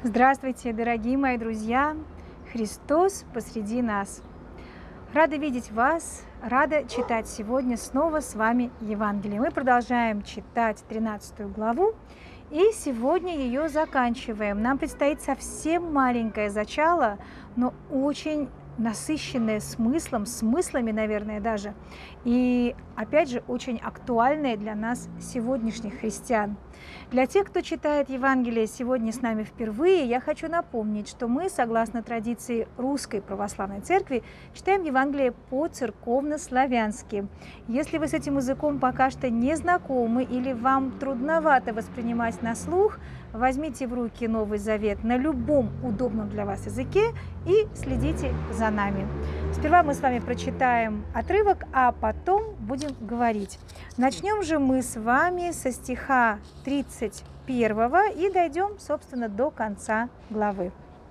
Здравствуйте, дорогие мои друзья! Христос посреди нас. Рада видеть вас, рада читать сегодня снова с вами Евангелие. Мы продолжаем читать 13 главу, и сегодня ее заканчиваем. Нам предстоит совсем маленькое зачало, но очень насыщенное смыслами, наверное, даже, и, опять же, очень актуальное для нас, сегодняшних христиан. Для тех, кто читает Евангелие сегодня с нами впервые, я хочу напомнить, что мы, согласно традиции Русской Православной Церкви, читаем Евангелие по-церковно-славянски. Если вы с этим языком пока что не знакомы или вам трудновато воспринимать на слух, возьмите в руки Новый Завет на любом удобном для вас языке и следите за нами. Сперва мы с вами прочитаем отрывок, а потом будем говорить. Начнем же мы с вами со стиха 31 и дойдем, собственно, до конца главы.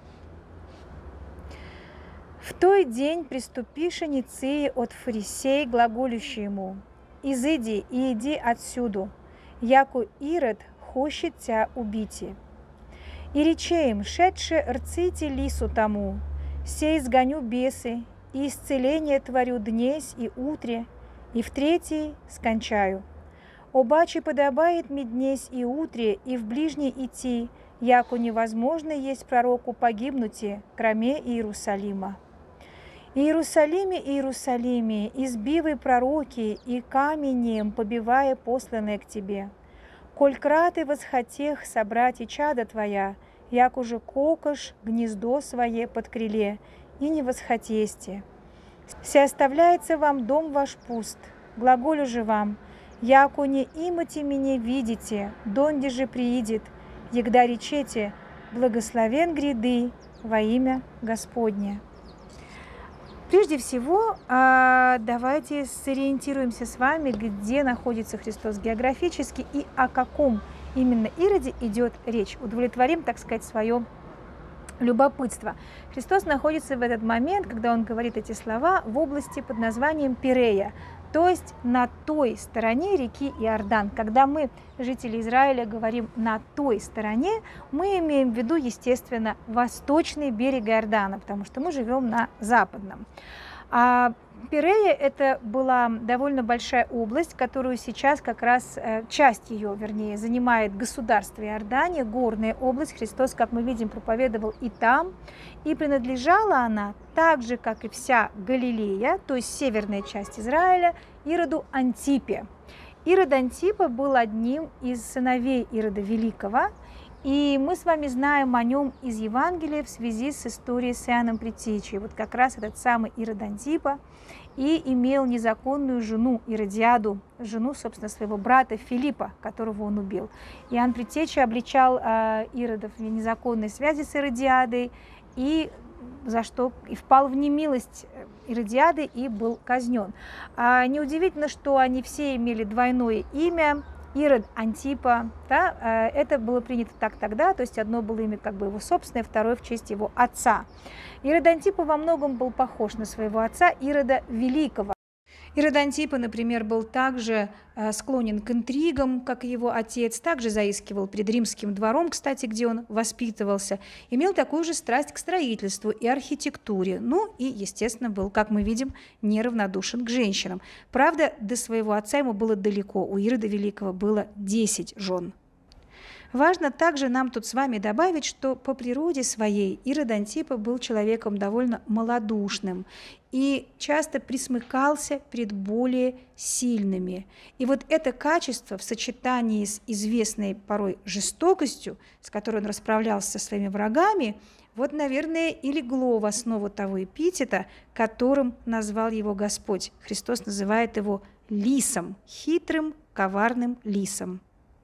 «В той день приступиши Ницеи от фарисей, глаголющий ему: изыди и иди отсюду, яко Ирод хочет тя убити. И рече им: шедше рците лису тому, сей изгоню бесы, и исцеление творю днесь и утре, и в третий скончаю. Обаче подобает мне днесь и утре, и в ближний идти, яко невозможно есть пророку погибнуте, кроме Иерусалима. Иерусалиме, Иерусалиме, избивай пророки, и каменем побивая посланные к тебе. Коль краты восхотех собрать и чада твоя, як уже кокош гнездо свое под крыле, и не восхотесте. Се оставляется вам дом ваш пуст, глаголю же вам, яко не имати меня видите, донде же приидет, егда речете: благословен гряды во имя Господне». Прежде всего, давайте сориентируемся с вами, где находится Христос географически и о каком именно Ироде идет речь. Удовлетворим, так сказать, свое любопытство. Христос находится в этот момент, когда он говорит эти слова, в области под названием Пирея, то есть на той стороне реки Иордан. Когда мы, жители Израиля, говорим «на той стороне», мы имеем в виду, естественно, восточный берег Иордана, потому что мы живем на западном. А Пирея – это была довольно большая область, которую сейчас как раз, часть ее, вернее, занимает государство Иордания, горная область. Христос, как мы видим, проповедовал и там, и принадлежала она, так же, как и вся Галилея, то есть северная часть Израиля, Ироду Антипе. Ирод Антипа был одним из сыновей Ирода Великого, и мы с вами знаем о нем из Евангелия в связи с историей с Иоанном Предтечей. Вот как раз этот самый Ирод Антипа и имел незаконную жену Иродиаду, жену, собственно, своего брата Филиппа, которого он убил. Иоанн Предтеча обличал Иродов в незаконной связи с Иродиадой, и за что и впал в немилость Иродиады и был казнен. Неудивительно, что они все имели двойное имя. Ирод Антипа, да, это было принято так тогда, то есть одно было имя как бы его собственное, второе в честь его отца. Ирод Антипа во многом был похож на своего отца Ирода Великого. Ирод Антипа, например, был также склонен к интригам, как и его отец, также заискивал перед римским двором, кстати, где он воспитывался, имел такую же страсть к строительству и архитектуре, ну и, естественно, был, как мы видим, неравнодушен к женщинам. Правда, до своего отца ему было далеко, у Ирода Великого было 10 жен. Важно также нам тут с вами добавить, что по природе своей Ирод Антипа был человеком довольно малодушным и часто присмыкался перед более сильными. И вот это качество в сочетании с известной порой жестокостью, с которой он расправлялся со своими врагами, вот, наверное, и легло в основу того эпитета, которым назвал его Господь. Христос называет его лисом, хитрым, коварным лисом.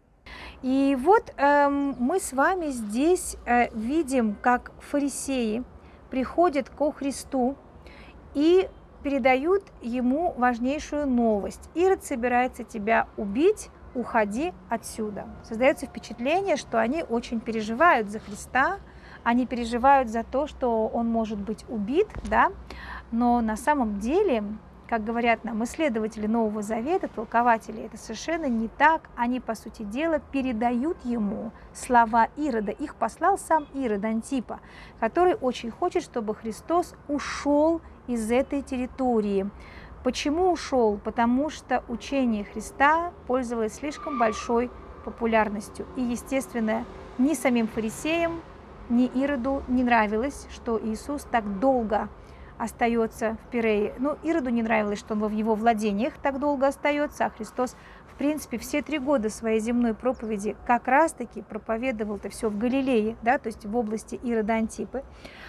И вот мы с вами здесь видим, как фарисеи приходят ко Христу и передают ему важнейшую новость. Ирод собирается тебя убить, уходи отсюда. Создается впечатление, что они очень переживают за Христа, они переживают за то, что он может быть убит, да? Но на самом деле, как говорят нам исследователи Нового Завета, толкователи, это совершенно не так. Они, по сути дела, передают ему слова Ирода. Их послал сам Ирод Антипа, который очень хочет, чтобы Христос ушел из этой территории. Почему ушел? Потому что учение Христа пользовалось слишком большой популярностью. И, естественно, ни самим фарисеям, ни Ироду не нравилось, что Иисус так долго остается в Пирее. Ну, Ироду не нравилось, что он в его владениях так долго остается, а Христос, в принципе, все 3 года своей земной проповеди как раз-таки проповедовал это все в Галилее, да, то есть в области Ирода Антипы.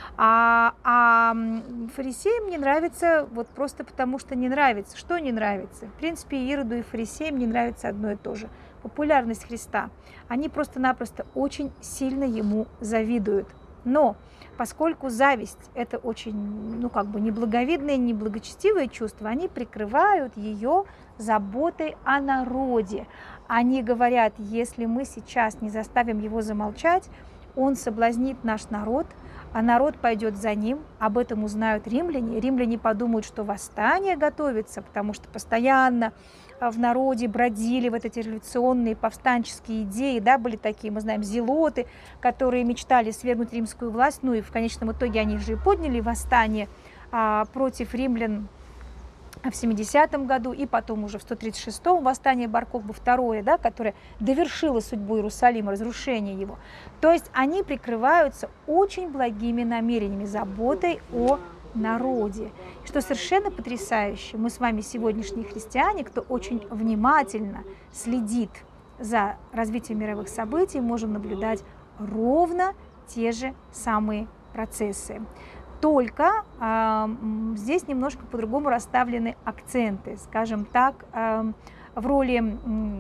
А фарисеям не нравится вот просто потому, что не нравится. Что не нравится? В принципе, Ироду и фарисеям не нравится одно и то же. Популярность Христа. Они просто-напросто очень сильно ему завидуют. Но поскольку зависть – это очень, неблаговидное, неблагочестивое чувство, они прикрывают ее заботой о народе. Они говорят, если мы сейчас не заставим его замолчать, он соблазнит наш народ, а народ пойдет за ним, об этом узнают римляне. Римляне подумают, что восстание готовится, потому что постоянно в народе бродили вот эти революционные повстанческие идеи, да, были такие, мы знаем, зелоты, которые мечтали свергнуть римскую власть, ну и в конечном итоге они же и подняли восстание против римлян в 70-м году, и потом уже в 136-м восстание Бар-Кохбы II, да, которое довершило судьбу Иерусалима, разрушение его. То есть они прикрываются очень благими намерениями, заботой о народе. Что совершенно потрясающе, мы с вами сегодняшние христиане, кто очень внимательно следит за развитием мировых событий, можем наблюдать ровно те же самые процессы. Только здесь немножко по-другому расставлены акценты. Скажем так, в роли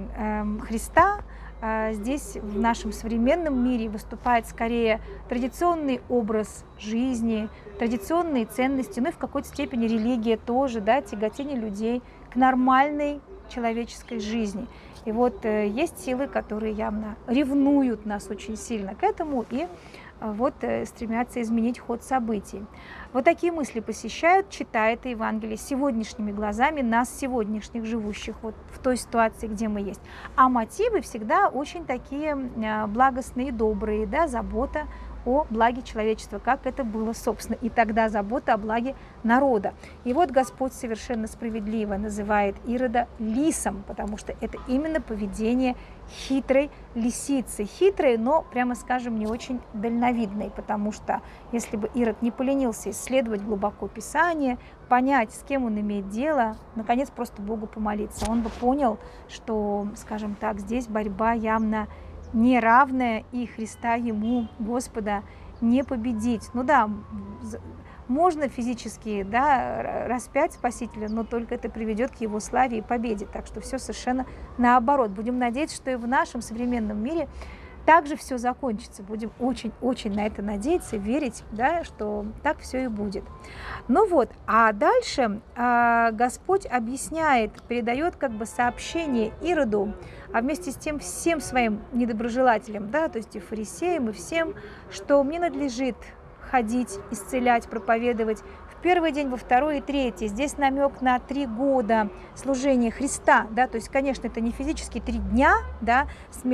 Христа здесь в нашем современном мире выступает скорее традиционный образ жизни, традиционные ценности, ну и в какой-то степени религия тоже, да, тяготение людей к нормальной человеческой жизни. И вот есть силы, которые явно ревнуют нас очень сильно к этому и вот стремятся изменить ход событий. Вот такие мысли посещают, читая это Евангелие сегодняшними глазами нас, сегодняшних живущих вот в той ситуации, где мы есть. А мотивы всегда очень такие благостные, добрые, да, забота о благе человечества, как это было, собственно, и тогда забота о благе народа. И вот Господь совершенно справедливо называет Ирода лисом, потому что это именно поведение хитрой лисицы. Хитрой, но, прямо скажем, не очень дальновидной, потому что если бы Ирод не поленился исследовать глубоко Писание, понять, с кем он имеет дело, наконец просто Богу помолиться, он бы понял, что, скажем так, здесь борьба явно неравная, и Христа ему, Господа, не победить. Ну да, можно физически, да, распять Спасителя, но только это приведет к его славе и победе. Так что все совершенно наоборот. Будем надеяться, что и в нашем современном мире также все закончится. Будем очень-очень на это надеяться, верить, да, что так все и будет. Ну вот, а дальше Господь объясняет, передает как бы сообщение Ироду, а вместе с тем всем своим недоброжелателям, да, то есть и фарисеям, и всем, что мне надлежит ходить, исцелять, проповедовать в первый день, во второй и третий. Здесь намек на 3 года служения Христа, да, то есть, конечно, это не физически 3 дня, да,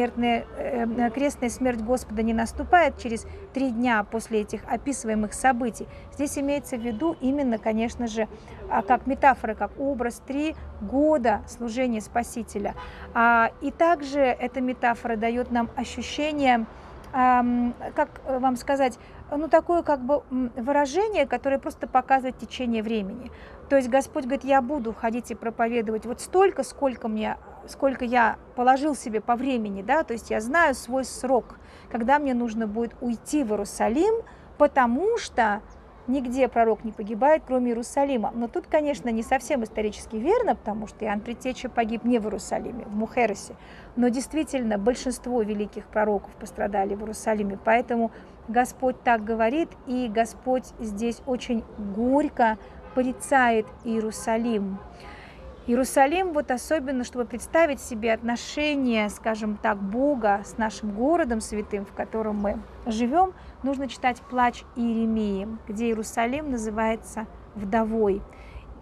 крестная смерть Господа не наступает через 3 дня после этих описываемых событий. Здесь имеется в виду именно, конечно же, как метафора, как образ 3 года служения Спасителя. И также эта метафора дает нам ощущение, как вам сказать, ну, такое как бы выражение, которое просто показывает течение времени. То есть Господь говорит, я буду ходить и проповедовать вот столько, сколько я положил себе по времени, да, то есть я знаю свой срок, когда мне нужно будет уйти в Иерусалим, потому что нигде пророк не погибает, кроме Иерусалима. Но тут, конечно, не совсем исторически верно, потому что Иоанн Предтеча погиб не в Иерусалиме, в Мухеросе. Но действительно, большинство великих пророков пострадали в Иерусалиме. Поэтому Господь так говорит, и Господь здесь очень горько порицает Иерусалим. Иерусалим, вот особенно, чтобы представить себе отношение, скажем так, Бога с нашим городом святым, в котором мы живем, нужно читать «Плач Иеремии», где Иерусалим называется вдовой.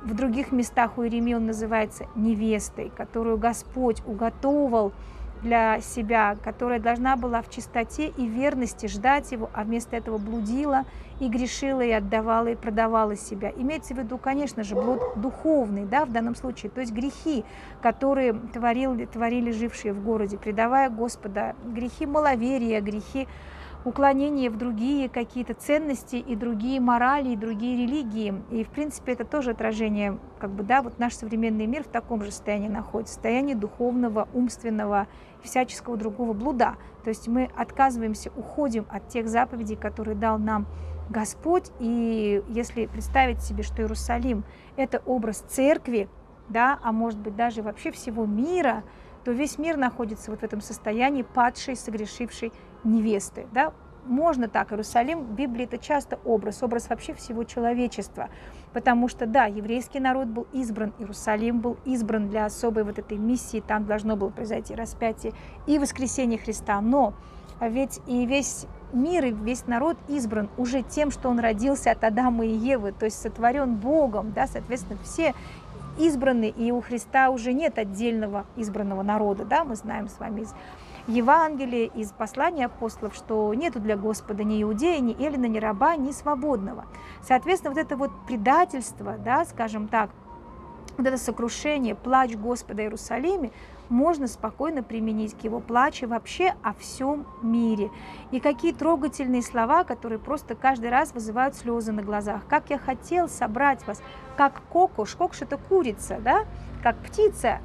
В других местах у Иеремии он называется невестой, которую Господь уготовал для себя, которая должна была в чистоте и верности ждать его, а вместо этого блудила и грешила, и отдавала, и продавала себя. Имеется в виду, конечно же, блуд духовный, да, в данном случае, то есть грехи, которые творили жившие в городе, предавая Господа, грехи маловерия, грехи уклонение в другие какие-то ценности и другие морали, и другие религии. И, в принципе, это тоже отражение, как бы, да, вот наш современный мир в таком же состоянии находится, в состоянии духовного, умственного и всяческого другого блуда. То есть мы отказываемся, уходим от тех заповедей, которые дал нам Господь. И если представить себе, что Иерусалим – это образ церкви, да, а может быть даже вообще всего мира, то весь мир находится вот в этом состоянии падшей, согрешившей невесты. Да? Можно так, Иерусалим, в Библии это часто образ вообще всего человечества, потому что, да, еврейский народ был избран, Иерусалим был избран для особой вот этой миссии, там должно было произойти распятие и воскресение Христа, но ведь и весь мир, и весь народ избран уже тем, что он родился от Адама и Евы, то есть сотворен Богом, да, соответственно, все избраны, и у Христа уже нет отдельного избранного народа, да, мы знаем с вами из Евангелия, из послания апостолов, что нету для Господа ни иудея, ни эллина, ни раба, ни свободного. Соответственно, вот это вот предательство, да, скажем так, вот это сокрушение, плач Господа в Иерусалиме можно спокойно применить к его плачу вообще о всем мире. И какие трогательные слова, которые просто каждый раз вызывают слезы на глазах. Как я хотел собрать вас, как кокош, кокош это курица, да, как птица,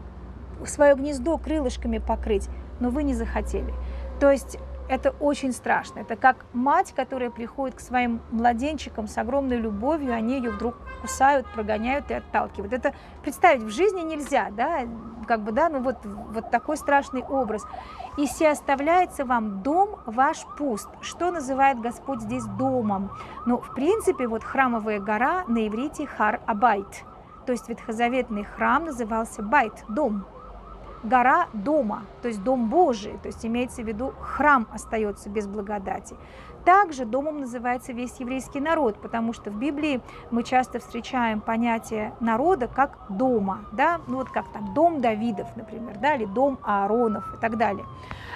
свое гнездо крылышками покрыть, но вы не захотели. То есть это очень страшно. Это как мать, которая приходит к своим младенчикам с огромной любовью, они ее вдруг кусают, прогоняют и отталкивают. Это представить в жизни нельзя, да, как бы, да, ну вот такой страшный образ. «И се оставляется вам дом ваш пуст». Что называет Господь здесь домом? Ну, в принципе, вот храмовая гора на иврите Хар Абайт, то есть ветхозаветный храм назывался Байт, дом. Гора дома, то есть дом Божий, то есть имеется в виду храм остается без благодати. Также домом называется весь еврейский народ, потому что в Библии мы часто встречаем понятие народа как дома, да, ну вот как там дом Давидов, например, да, или дом Ааронов и так далее.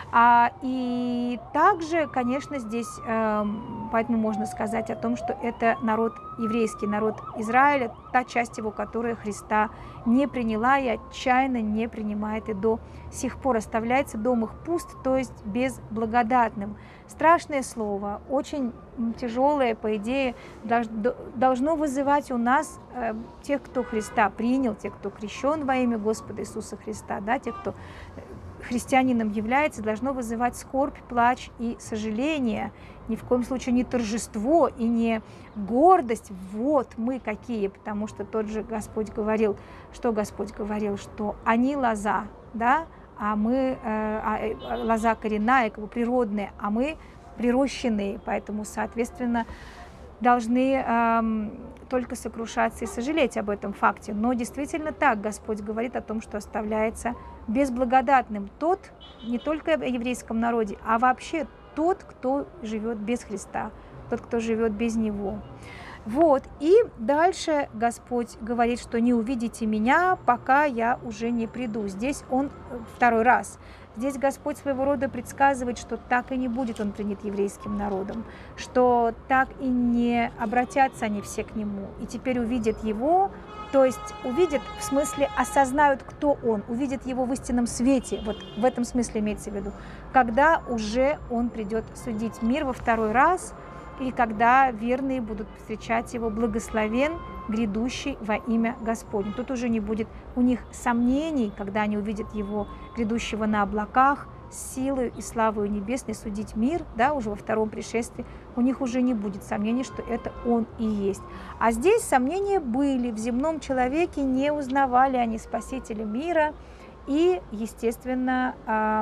И также, конечно, здесь, поэтому можно сказать о том, что это народ, еврейский народ Израиля, та часть его, которая Христа не приняла и отчаянно не принимает и до сих пор. Оставляется дом их пуст, то есть безблагодатным. Страшное слово, очень тяжелое, по идее, должно вызывать у нас, тех, кто Христа принял, тех, кто крещен во имя Господа Иисуса Христа, да, тех, кто христианином является, должно вызывать скорбь, плач и сожаление. Ни в коем случае не торжество и не гордость. Вот мы какие, потому что тот же Господь говорил, что Господь говорил, что они лоза, да, а мы лоза коренная, как бы природная, а мы прирощенные, поэтому, соответственно, должны только сокрушаться и сожалеть об этом факте. Но действительно так Господь говорит о том, что оставляется безблагодатным тот, не только в еврейском народе, а вообще тот, кто живет без Христа, тот, кто живет без Него. Вот, и дальше Господь говорит, что не увидите меня, пока я уже не приду. Здесь Он второй раз. Здесь Господь своего рода предсказывает, что так и не будет Он принят еврейским народом, что так и не обратятся они все к Нему, и теперь увидят Его, то есть увидят, в смысле осознают, кто Он, увидят Его в истинном свете, вот в этом смысле имеется в виду, когда уже Он придет судить мир во второй раз, и когда верные будут встречать Его благословен, грядущий во имя Господне. Тут уже не будет у них сомнений, когда они увидят Его грядущего на облаках, с силой и славой небесной судить мир, да, уже во втором пришествии, у них уже не будет сомнений, что это Он и есть. А здесь сомнения были, в земном человеке не узнавали они Спасителя мира, и, естественно,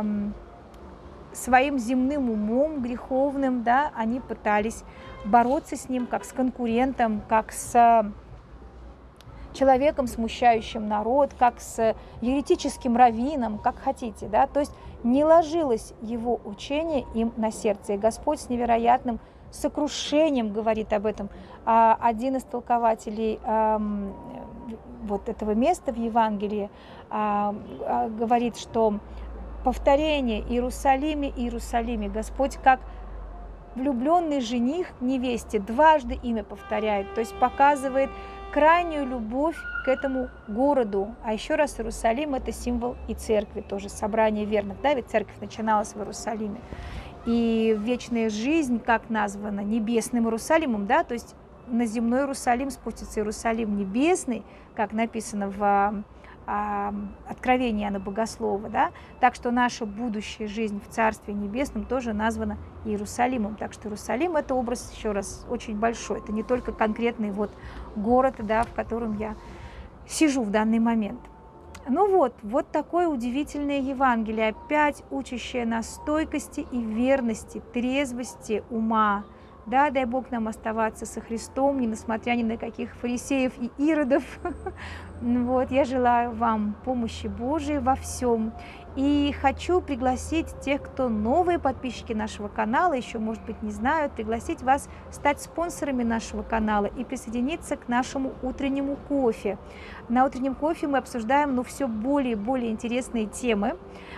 своим земным умом греховным, да, они пытались бороться с ним как с конкурентом, как с человеком, смущающим народ, как с еретическим раввином, как хотите, да, то есть не ложилось его учение им на сердце. И Господь с невероятным сокрушением говорит об этом. Один из толкователей вот этого места в Евангелии говорит, что повторение «Иерусалиме, Иерусалиме», Господь как влюбленный жених к невесте дважды имя повторяет, то есть показывает крайнюю любовь к этому городу. А еще раз, Иерусалим – это символ и церкви, тоже собрание верных, да, ведь церковь начиналась в Иерусалиме. И вечная жизнь, как названа, небесным Иерусалимом, да, то есть на земной Иерусалим спустится Иерусалим небесный, как написано в Откровении Иоанна Богослова, да, так что наша будущая жизнь в Царстве Небесном тоже названа Иерусалимом. Так что Иерусалим – это образ, еще раз, очень большой. Это не только конкретный вот город, да, в котором я сижу в данный момент. Ну вот такое удивительное Евангелие, опять учащее нас стойкости и верности, трезвости ума. Да, дай Бог нам оставаться со Христом, несмотря ни на каких фарисеев и иродов. Вот, я желаю вам помощи Божией во всем. И хочу пригласить тех, кто новые подписчики нашего канала, еще, может быть, не знают, пригласить вас стать спонсорами нашего канала и присоединиться к нашему утреннему кофе. На утреннем кофе мы обсуждаем, все более и более интересные темы.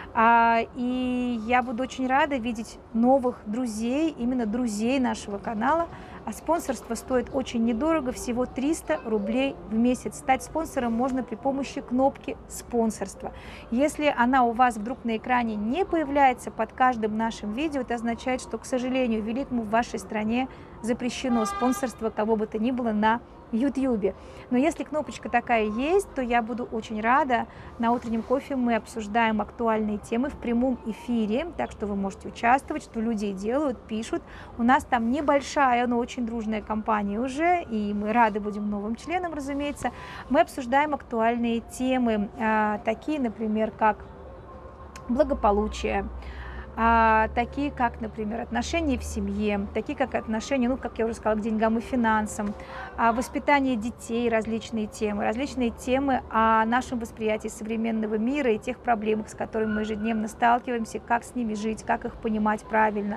И я буду очень рада видеть новых друзей, именно друзей нашего канала. А спонсорство стоит очень недорого, всего 300 рублей в месяц. Стать спонсором можно при помощи кнопки «Спонсорство». Если она у вас вдруг на экране не появляется под каждым нашим видео, это означает, что, к сожалению, великому в вашей стране запрещено спонсорство кого бы то ни было на YouTube. Но если кнопочка такая есть, то я буду очень рада. На утреннем кофе мы обсуждаем актуальные темы в прямом эфире, так что вы можете участвовать, что люди делают, пишут. У нас там небольшая, но очень дружная компания уже, и мы рады будем новым членам, разумеется. Мы обсуждаем актуальные темы, такие, например, как благополучие, такие как, например, отношения в семье, такие как отношения, как я уже сказала, к деньгам и финансам, воспитание детей, различные темы о нашем восприятии современного мира и тех проблемах, с которыми мы ежедневно сталкиваемся, как с ними жить, как их понимать правильно.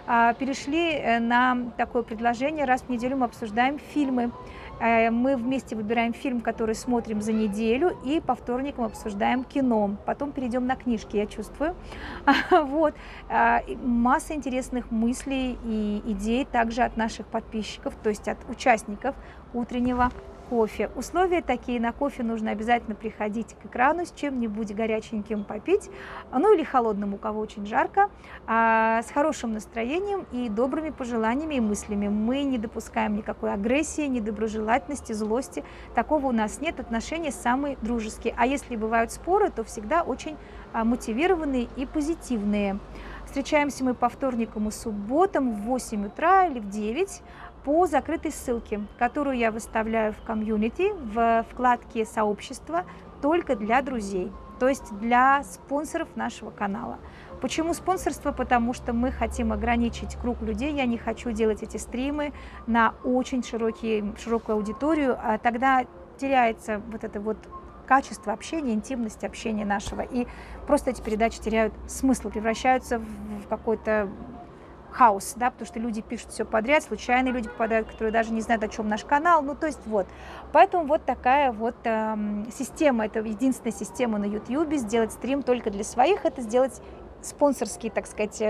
Перешли на такое предложение, раз в неделю мы обсуждаем фильмы. Мы вместе выбираем фильм, который смотрим за неделю, и по вторникам обсуждаем кино. Потом перейдем на книжки, я чувствую. Вот. Масса интересных мыслей и идей также от наших подписчиков, то есть от участников утреннего кофе. Условия такие: на кофе нужно обязательно приходить к экрану с чем-нибудь горяченьким попить, или холодным, у кого очень жарко, с хорошим настроением и добрыми пожеланиями и мыслями. Мы не допускаем никакой агрессии, недоброжелательности, злости. Такого у нас нет, отношения самые дружеские. А если бывают споры, то всегда очень мотивированные и позитивные. Встречаемся мы по вторникам и субботам в 8 утра или в 9 по закрытой ссылке, которую я выставляю в комьюнити, в вкладке «Сообщество» только для друзей, то есть для спонсоров нашего канала. Почему спонсорство? Потому что мы хотим ограничить круг людей, я не хочу делать эти стримы на очень широкую аудиторию, а тогда теряется вот это вот качество общения, интимность общения нашего, и просто эти передачи теряют смысл, превращаются в какой-то хаос, да, потому что люди пишут все подряд, случайные люди попадают, которые даже не знают, о чем наш канал, то есть вот. Поэтому вот такая вот система, это единственная система на YouTube, сделать стрим только для своих, это сделать спонсорский, так сказать,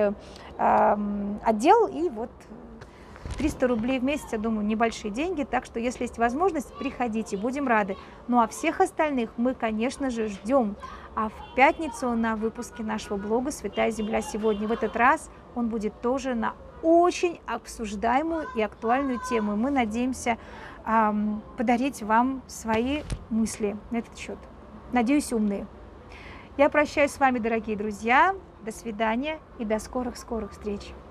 отдел, и вот 300 рублей в месяц, я думаю, небольшие деньги, так что, если есть возможность, приходите, будем рады. Ну а всех остальных мы, конечно же, ждем. А в пятницу на выпуске нашего блога «Святая Земля сегодня». В этот раз он будет тоже на очень обсуждаемую и актуальную тему. Мы надеемся подарить вам свои мысли на этот счет. Надеюсь, умные. Я прощаюсь с вами, дорогие друзья. До свидания и до скорых-скорых встреч.